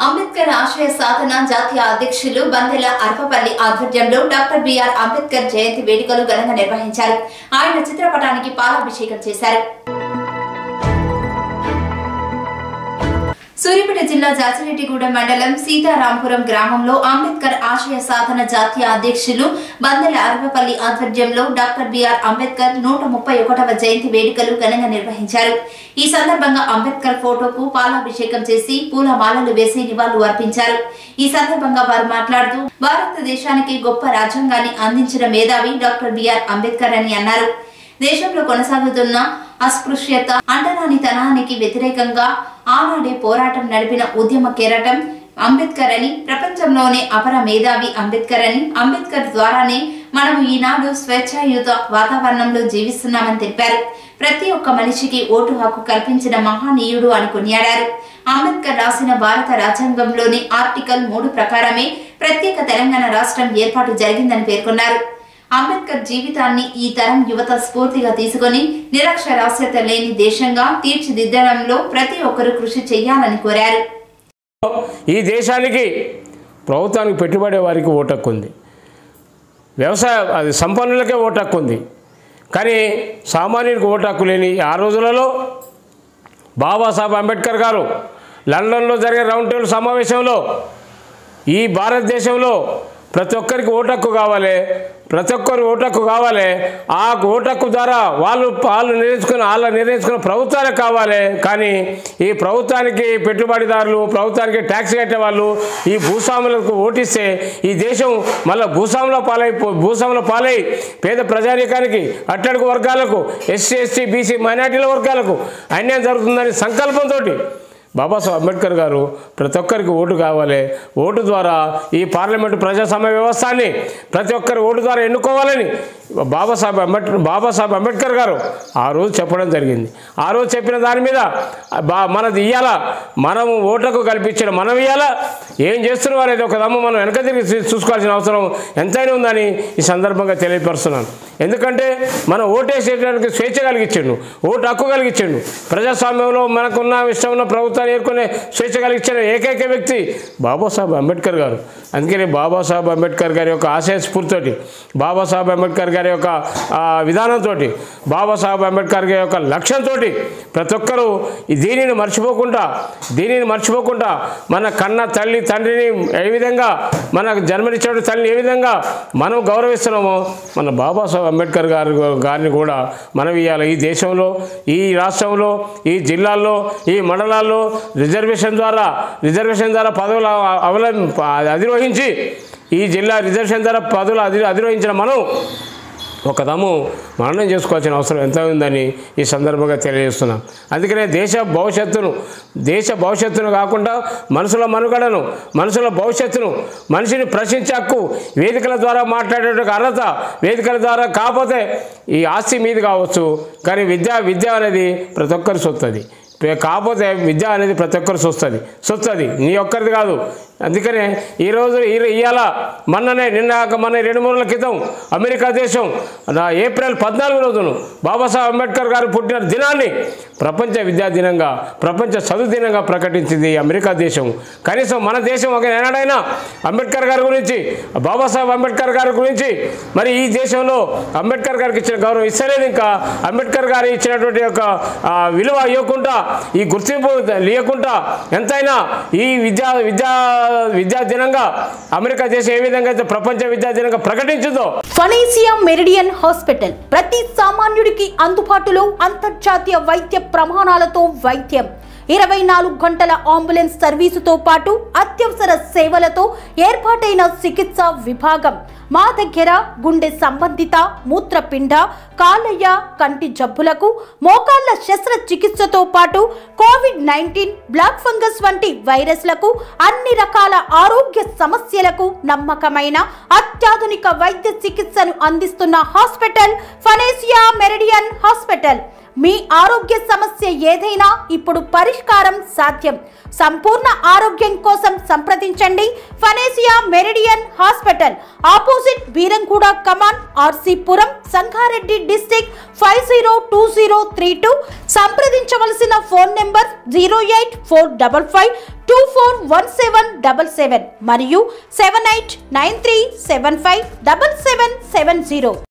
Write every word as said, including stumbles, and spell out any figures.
అంబేద్కర్ ఆశయ సాధన జాతీయ అధ్యక్షులు బందెల అర్పపల్లి ఆధ్వర్యంలో డాక్టర్ బిఆర్ అంబేద్కర్ జయంతి వేడుకలు ఘనంగా నిర్వహించారు. ఆయన చిత్రపటానికి పాలాభిషేకం చేశారు. సూర్యాపేట జిల్లా జాజిరెడ్డిగూడెం మండలం సీతారాంపురం గ్రామంలో అంబేద్కర్ ఆశయ సాధన జాతీయ అధ్యక్షులు బందెల అర్పపల్లి ఆధ్వర్యంలో డాక్టర్ బిఆర్ అంబేద్కర్ నూట ముప్పై ఒకటవ జయంతి వేడుకలు ఘనంగా నిర్వహించారు. ఈ సందర్భంగా అంబేద్కర్ ఫోటోకు పాలాభిషేకం చేసి పూలమాలలు వేసి నివాళులు అర్పించారు. ఈ సందర్భంగా వారు మాట్లాడుతూ భారతదేశానికి గొప్ప రాజ్యాంగాన్ని అందించిన మేధావి డాక్టర్ బిఆర్ అంబేద్కర్ అని అన్నారు. దేశంలో కొనసాగుతున్న అస్పృశ్యత అంటరానితనానికి వ్యతిరేకంగా ఆనాడే పోరాటం నడిపిన ఉద్యమ కెరటం అంబేద్కర్ అని, ప్రపంచంలోనే అపర మేధావి అంబేద్కర్ అని, అంబేద్కర్ ద్వారానే మనం ఈనాడు స్వేచ్ఛాయుత వాతావరణంలో జీవిస్తున్నామని తెలిపారు. ప్రతి ఒక్క మనిషికి ఓటు హక్కు కల్పించిన మహానీయుడు అని కొనియాడారు. అంబేద్కర్ రాసిన భారత రాజ్యాంగంలోని ఆర్టికల్ మూడు ప్రకారమే ప్రత్యేక తెలంగాణ రాష్ట్రం ఏర్పాటు జరిగిందని పేర్కొన్నారు. అంబేద్కర్ జీవితాన్ని ఈ తరం యువత స్ఫూర్తిగా తీసుకుని నిరక్షరాస్యత లేని దేశంగా తీర్చిదిద్దడంలో ప్రతి ఒక్కరూ కృషి చేయాలని కోరారు. ఈ దేశానికి ప్రభుత్వానికి పెట్టుబడే వారికి ఓటు హక్కు ఉంది, వ్యవసాయ అది సంపన్నులకే ఓటు హక్కు ఉంది. కానీ సామాన్యునికి ఓటు హక్కు లేని ఆ రోజులలో బాబాసాహెబ్ అంబేద్కర్ గారు లండన్లో జరిగే రౌండ్ టేబుల్ సమావేశంలో ఈ భారతదేశంలో ప్రతి ఒక్కరికి ఓటు హక్కు కావాలి, ప్రతి ఒక్కరు ఓటు హక్కు కావాలి, ఆ ఓటు హక్కు ద్వారా వాళ్ళు వాళ్ళు నిర్ణయించుకున్న వాళ్ళ నిర్ణయించుకున్న ప్రభుత్వానికి కావాలి. కానీ ఈ ప్రభుత్వానికి పెట్టుబడిదారులు, ప్రభుత్వానికి ట్యాక్స్ కట్టే వాళ్ళు ఈ భూస్వాములకు ఓటిస్తే ఈ దేశం మళ్ళీ భూస్వాముల పాలై భూస్వాముల పాలై పేద ప్రజానీకానికి, అట్టడుగు వర్గాలకు, ఎస్సీ ఎస్టీ బీసీ మైనార్టీల వర్గాలకు అన్యాయం జరుగుతుందని సంకల్పంతో బాబాసాహెబ్ అంబేద్కర్ గారు ప్రతి ఒక్కరికి ఓటు కావాలి, ఓటు ద్వారా ఈ పార్లమెంటు ప్రజాస్వామ్య వ్యవస్థని ప్రతి ఒక్కరి ఓటు ద్వారా ఎన్నుకోవాలని బాబాసాహెబ్ అంబేద్కర్ బాబాసాహెబ్ అంబేద్కర్ గారు ఆ రోజు చెప్పడం జరిగింది. ఆ రోజు చెప్పిన దాని మీద బా మనది ఇయ్యాల మనం ఓటుకు కల్పించిన మనం ఇయ్యాల ఏం చేస్తున్నాం అనేది ఒక దమ్ము మనం వెనక తిరిగి చూసుకోవాల్సిన అవసరం ఎంతైనా ఉందని ఈ సందర్భంగా తెలియపరుస్తున్నాను. ఎందుకంటే మనం ఓటేసేటానికి స్వేచ్ఛ కలిగించిండు, ఓటు హక్కు కలిగించిండు. ప్రజాస్వామ్యంలో మనకున్న ఇష్టం ఉన్న ప్రభుత్వం ఏర్కొనే స్వేచ్ఛ కలిగించిన ఏకైక వ్యక్తి బాబాసాహెబ్ అంబేద్కర్ గారు. అందుకని బాబాసాహెబ్ అంబేద్కర్ గారి యొక్క ఆశయ స్ఫూర్తితోటి, బాబాసాహెబ్ అంబేద్కర్ గారి యొక్క విధానంతో, బాబాసాహెబ్ అంబేద్కర్ గారి యొక్క లక్ష్యంతో ప్రతి ఒక్కరూ దీనిని మర్చిపోకుండా దీనిని మర్చిపోకుండా మన కన్న తల్లి తండ్రిని ఏ విధంగా మనకు జన్మనిచ్చిన తల్లిని ఏ విధంగా మనం గౌరవిస్తున్నామో మన బాబాసాహెబ్ అంబేద్కర్ గారి గారిని కూడా మనం ఇవ్వాలి. ఈ దేశంలో, ఈ రాష్ట్రంలో, ఈ జిల్లాల్లో, ఈ మండలాల్లో రిజర్వేషన్ ద్వారా రిజర్వేషన్ ద్వారా పదవులు అవలం అధిరోహించి ఈ జిల్లా రిజర్వేషన్ ద్వారా పదవులు అధి అధిరోహించిన మనం ఒక దమ్ము మననం చేసుకోవాల్సిన అవసరం ఎంత ఉందని ఈ సందర్భంగా తెలియజేస్తున్నాం. అందుకనే దేశ భవిష్యత్తును దేశ భవిష్యత్తును కాకుండా మనుషుల మనుగడను, మనుషుల భవిష్యత్తును, మనిషిని ప్రశ్నించే హక్కు, వేదికల ద్వారా మాట్లాడే అర్హత వేదికల ద్వారా కాకపోతే ఈ ఆస్తి మీది కావచ్చు, కానీ విద్య విద్య అనేది ప్రతి ఒక్కరి సొత్తది. కాకపోతే విద్య అనేది ప్రతి ఒక్కరు చూస్తుంది చూస్తుంది నీ ఒక్కరిది కాదు. అందుకనే ఈరోజు ఇవాళ మొన్ననే నిన్న మన రెండు మూడు రోజుల క్రితం అమెరికా దేశం ఏప్రిల్ పద్నాలుగు రోజును బాబాసాహెబ్ అంబేద్కర్ గారు పుట్టిన దినాన్ని ప్రపంచ విద్యా దినంగా, ప్రపంచ చదువు దినంగా ప్రకటించింది అమెరికా దేశం. కనీసం మన దేశం ఒక ఏనాడైనా అంబేద్కర్ గారి గురించి, బాబాసాహెబ్ అంబేద్కర్ గారి గురించి మరి ఈ దేశంలో అంబేద్కర్ గారికి ఇచ్చిన గౌరవం ఇస్తలేదు. ఇంకా అంబేద్కర్ గారు ఇచ్చినటువంటి యొక్క విలువ ఇవ్వకుండా, ఈ గుర్తింపు లేకుండా ఎంతైనా ఈ విద్యా విద్యా విద్యా దినంగా అమెరికా దేశం ఏ విధంగా అయితే ప్రపంచ విద్యా దినంగా ప్రకటించిందో. ఫనేసియా మెరిడియన్ హాస్పిటల్ ప్రతి సామాన్యుడికి అందుబాటులో అంతర్జాతీయ వైద్య ప్రమాణాలతో వైద్యం, ఇరవై నాలుగు గంటల అంబులెన్స్ సర్వీసుతో పాటు అత్యవసర సేవలతో ఏర్పాటైన చికిత్సా విభాగం. మా దగ్గర గుండె సంబంధిత, మూత్రపిండ, కాలయ్య, కంటి జబ్బులకు, మోకాళ్ల శస్త్రచికిత్సతో పాటు కోవిడ్ నైన్టీన్, బ్లాక్ ఫంగస్ వంటి వైరస్లకు, అన్ని రకాల ఆరోగ్య సమస్యలకు నమ్మకమైన అత్యాధునిక వైద్య చికిత్సను అందిస్తున్న హాస్పిటల్ ఫనేసియా మెరిడియన్ హాస్పిటల్. మీ ఆరోగ్య సమస్య ఏదైనా ఇప్పుడు పరిష్కారం సాధ్యం. సంపూర్ణ ఆరోగ్యం కోసం సంప్రదించండి Panacea Meridian hospital, opposite Beeramguda కమాన్, RC Puram, Sangareddy district five zero two zero three two. సంప్రదించవలసిన phone number zero eight four five five two four one seven double seven మరియు seven eight nine three seven five double seven seven zero.